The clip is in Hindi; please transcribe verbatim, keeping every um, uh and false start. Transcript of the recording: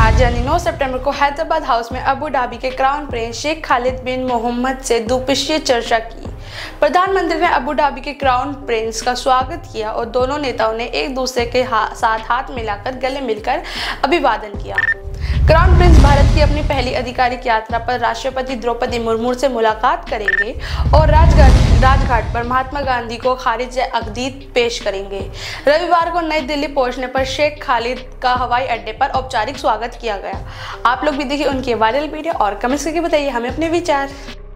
आज यानी नौ सितंबर को हैदराबाद हाउस में अबू धाबी के crown prince Sheikh Khalid bin Mohammed से द्विपक्षीय चर्चा की। प्रधानमंत्री ने अबू धाबी के क्राउन प्रिंस का स्वागत किया और दोनों नेताओं ने एक दूसरे के हा, साथ हाथ मिलाकर गले मिलकर अभिवादन किया। क्राउन प्रिंस भारत की अपनी पहली आधिकारिक यात्रा पर राष्ट्रपति द्रौपदी मुर्मू से मुलाकात करेंगे और राजघाट राजघाट पर महात्मा गांधी को खारिज अक़ीदत पेश करेंगे। रविवार को नई दिल्ली पहुंचने पर शेख खालिद का हवाई अड्डे पर औपचारिक स्वागत किया गया। आप लोग भी देखिए उनके वायरल वीडियो और कमेंट्स करके बताइए हमें अपने विचार।